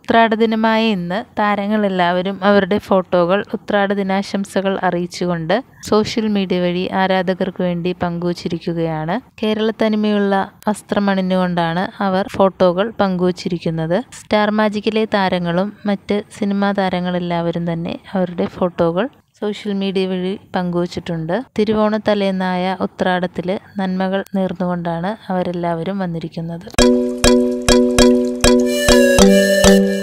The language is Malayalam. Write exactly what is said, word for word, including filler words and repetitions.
ഉത്രാട ദിനമായ ഇന്ന് താരങ്ങളെല്ലാവരും അവരുടെ ഫോട്ടോകൾ ഉത്രാട ദിനാശംസകൾ അറിയിച്ചുകൊണ്ട് സോഷ്യൽ മീഡിയ വഴി ആരാധകർക്ക് വേണ്ടി പങ്കുവച്ചിരിക്കുകയാണ്. കേരളത്തനിമയുള്ള വസ്ത്രമണിഞ്ഞുകൊണ്ടാണ് അവർ ഫോട്ടോകൾ പങ്കുവച്ചിരിക്കുന്നത്. സ്റ്റാർ മാജിക്കിലെ താരങ്ങളും മറ്റ് സിനിമാ താരങ്ങളെല്ലാവരും തന്നെ അവരുടെ ഫോട്ടോകൾ സോഷ്യൽ മീഡിയ വഴി പങ്കുവച്ചിട്ടുണ്ട്. തിരുവോണ തലേന്നായ ഉത്രാടത്തിൽ നന്മകൾ നേർന്നുകൊണ്ടാണ് അവരെല്ലാവരും വന്നിരിക്കുന്നത്.